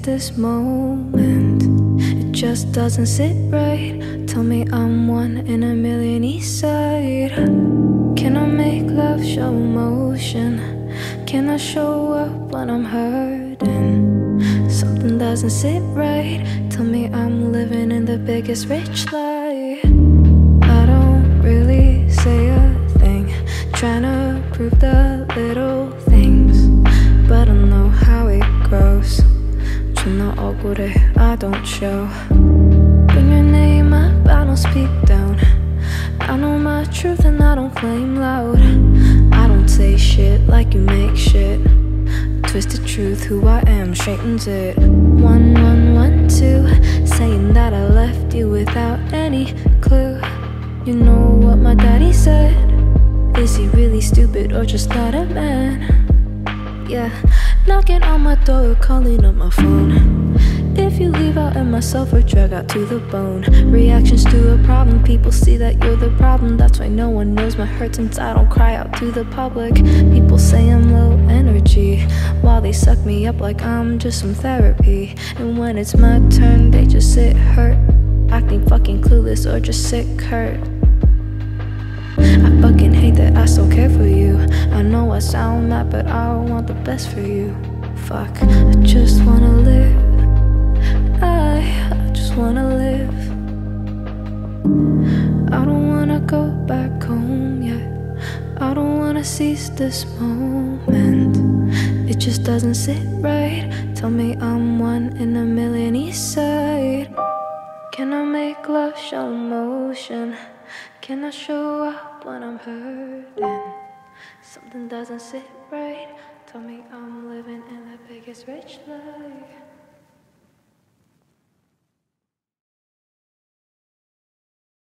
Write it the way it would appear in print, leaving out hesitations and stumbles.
this moment. It just doesn't sit right. Tell me I'm one in a million east side. Can I make love show emotion? Can I show up when I'm hurting? Something doesn't sit right. Tell me I'm living in the biggest rich lie. I don't really say a thing, trying to prove the little things, but I know how it grows. 존나 억울해, I don't show. Bring your name up, I don't speak down. I know my truth and I don't claim loud. I don't say shit like you make shit. Twisted truth, who I am straightens it. 1, 1, 1, 2, saying that I left you without any clue. You know what my daddy said? Is he really stupid or just not a man? Yeah, knocking on my door, calling up my phone. If you leave out and myself or drag out to the bone. Reactions to a problem, people see that you're the problem. That's why no one knows my hurt since I don't cry out to the public. People say I'm low energy, while they suck me up like I'm just some therapy. And when it's my turn, they just sit hurt, acting fucking clueless or just sick hurt. I fucking hate that I still care for you. I know I sound mad, but I want the best for you. Fuck, I just wanna live. I just wanna live. I don't wanna go back home yet. I don't wanna seize this moment. It just doesn't sit right. Tell me I'm one in a million east side. Can I make love show emotion? Can I show up when I'm hurting? Something doesn't sit right. Tell me I'm living in the biggest rich life.